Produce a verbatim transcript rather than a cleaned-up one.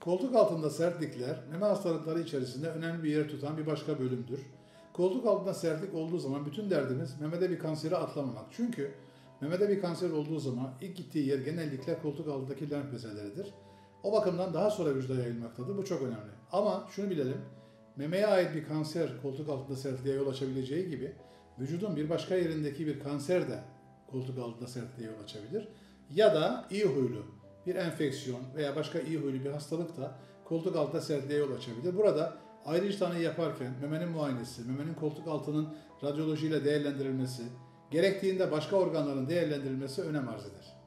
Koltuk altında sertlikler, meme hastalıkları içerisinde önemli bir yer tutan bir başka bölümdür. Koltuk altında sertlik olduğu zaman bütün derdimiz memede bir kanseri atlamamak. Çünkü memede bir kanser olduğu zaman ilk gittiği yer genellikle koltuk altındaki lenf bezeleridir. O bakımdan daha sonra vücuda yayılmaktadır. Bu çok önemli. Ama şunu bilelim, memeye ait bir kanser koltuk altında sertliğe yol açabileceği gibi vücudun bir başka yerindeki bir kanser de koltuk altında sertliğe yol açabilir. Ya da iyi huylu bir enfeksiyon veya başka iyi huylu bir hastalık da koltuk altında sertliğe yol açabilir. Burada ayrıcı tanı yaparken memenin muayenesi, memenin koltuk altının radyolojiyle değerlendirilmesi, gerektiğinde başka organların değerlendirilmesi önem arz eder.